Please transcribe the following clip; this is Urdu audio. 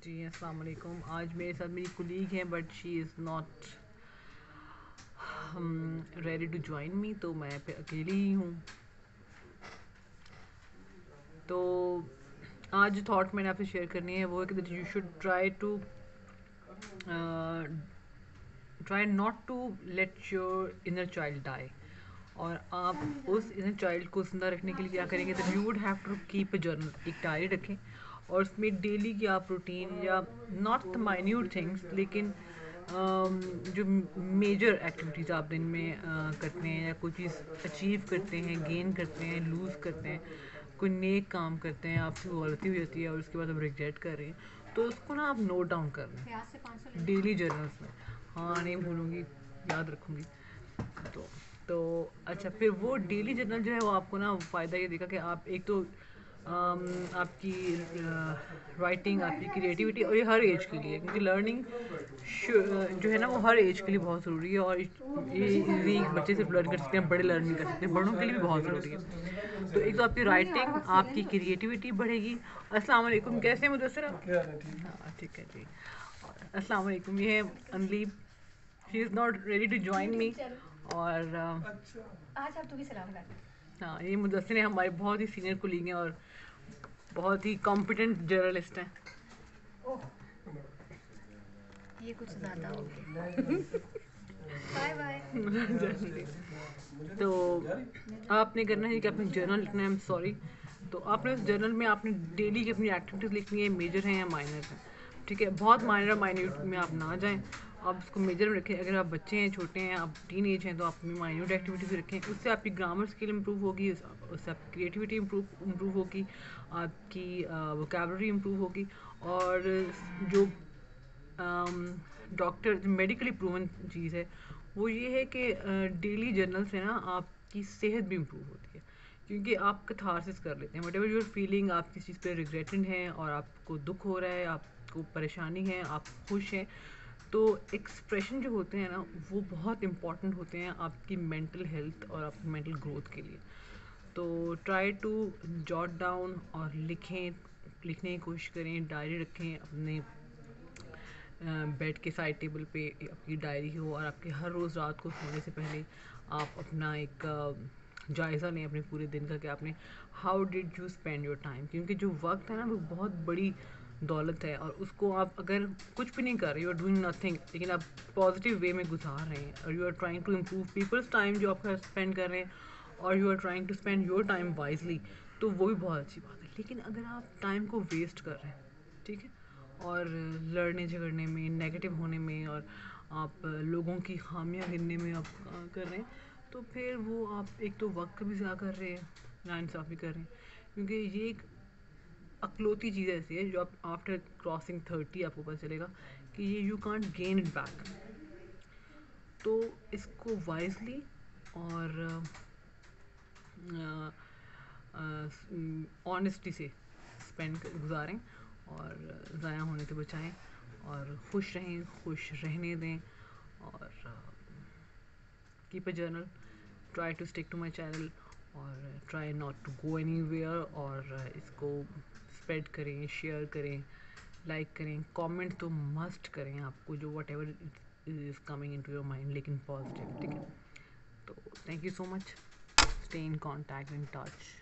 جی السلام علیکم. آج میرے ساتھ میری کولیگ ہیں but she is not ready to join me, تو میں پہ اکیلی ہی ہوں. تو آج جو تھاٹ میں نے آپ سے شیئر کرنی ہے وہ ہے کہ you should try not to let your inner child die. اور آپ اس انر چائلڈ کو زندہ رکھنے کے لیے کیا کریں گے, تو you would have to keep a journal, ایک ڈائری رکھیں اور اس میں ڈیلی کی آپ روٹین یا ناٹ دا مائنیوٹ تھنگس لیکن جو میجر ایکٹیویٹیز آپ دن میں کرتے ہیں یا کوئی چیز اچیو کرتے ہیں, گین کرتے ہیں, لوز کرتے ہیں, کوئی نیک کام کرتے ہیں, آپ سے غلطی ہو جاتی ہے اور اس کے بعد آپ ریگریٹ کر رہے ہیں, تو اس کو نا آپ نوٹ ڈاؤن کر لیں ڈیلی جرنلس میں. ہاں نہیں بھولوں گی, یاد رکھوں گی. تو اچھا, پھر وہ ڈیلی جرنل جو ہے وہ آپ کو نا فائدہ یہ دے گا کہ آپ ایک تو آپ کی رائٹنگ, آپ کی کریٹیوٹی, اور یہ ہر ایج کے لیے, کیونکہ لرننگ جو ہے نا وہ ہر ایج کے لیے بہت ضروری ہے. اور یہ بچے صرف لرن کر سکتے ہیں, بڑے لرن نہیں کر سکتے, بڑوں کے لیے بھی بہت ضروری ہے. تو ایک تو آپ کی رائٹنگ, آپ کی کریٹیوٹی بڑھے گی. السلام علیکم, کیسے ہیں مدثر آپ؟ ہاں ٹھیک ہے جی. السلام علیکم, یہ ہے انلیب, she is not ready to join me. اور آج آپ تو بھی سلام کر. ہاں یہ مدثر ہیں, ہمارے بہت ہی سینئر کولیگ ہیں اور بہت ہی کمپیٹنٹ جرنلسٹ ہیں. یہ کچھ زیادہ ہو گیا. Bye bye. تو آپ نے کرنا ہے کہ اپنے جرنل لکھنا ہے. ایم سوری, تو آپ نے اس جرنل میں آپ نے ڈیلی کی اپنی ایکٹیویٹیز لکھنی ہے, میجر ہیں یا مائنر ہیں. ٹھیک ہے, بہت مائنر مائنیوٹ میں آپ نہ جائیں, آپ اس کو میجر میں رکھیں. اگر آپ بچے ہیں, چھوٹے ہیں, آپ ٹین ایج ہیں, تو آپ اپنی مائنیوٹ ایکٹیویٹیز رکھیں. اس سے آپ کی گرامر اسکل امپروو ہوگی, اس سے آپ کی کریٹیوٹی امپروو ہوگی, آپ کی ووکیبلری امپروو ہوگی. اور جو ڈاکٹر میڈیکلی پروون چیز ہے وہ یہ ہے کہ ڈیلی جرنل سے نا آپ کی صحت بھی امپروو ہوتی ہے, کیونکہ آپ کتھارسس کر لیتے ہیں. Whatever you are feeling, آپ کس چیز پہ ریگریٹڈ ہیں اور آپ کو دکھ ہو رہا ہے, آپ کو پریشانی ہے, آپ خوش ہیں, تو ایکسپریشن جو ہوتے ہیں نا وہ بہت امپورٹنٹ ہوتے ہیں آپ کی مینٹل ہیلتھ اور آپ کی مینٹل گروتھ کے لیے. تو ٹرائی ٹو جاٹ ڈاؤن اور لکھیں, لکھنے کی کوشش کریں, ڈائری رکھیں اپنے بیڈ کے سائڈ ٹیبل پہ, آپ کی ڈائری ہو, اور آپ کے ہر روز رات کو سونے سے پہلے آپ اپنا ایک جائزہ لیں اپنے پورے دن کا کہ آپ نے how did you spend your time. کیونکہ جو وقت ہے نا وہ بہت بڑی دولت ہے, اور اس کو آپ اگر کچھ بھی نہیں کر رہے, یو آر ڈوئنگ نتھنگ, لیکن آپ پازیٹیو وے میں گزار رہے ہیں, اور you are trying to improve peoples time جو آپ کا اسپینڈ کر رہے ہیں, اور you are trying to spend your time wisely, تو وہ بھی بہت اچھی بات ہے. لیکن اگر آپ ٹائم کو ویسٹ کر رہے ہیں, ٹھیک ہے, اور لڑنے جھگڑنے میں, نیگیٹو ہونے میں, اور آپ لوگوں کی خامیاں گننے میں آپ کر رہے ہیں, تو پھر وہ آپ ایک تو وقت بھی ضائع کر رہے ہیں, ناانصافی کر رہے ہیں. کیونکہ یہ ایک اکلوتی چیز ایسی ہے جو آپ آفٹر کراسنگ 30 آپ کو پتہ چلے گا کہ یہ you can't gain it back. تو اس کو وائزلی اور آنیسٹی سے گزاریں, اور ضائع ہونے سے بچائیں, اور خوش رہیں, خوش رہنے دیں. اور keep a journal, try to stick to my channel, اور try not to go anywhere. اور اس کو اسپریڈ کریں, شیئر کریں, لائک کریں, کامنٹ تو مسٹ کریں آپ کو جو whatever is coming into your mind, لیکن پازیٹیو. ٹھیک ہے, تو thank you so much. Stay in contact, in touch.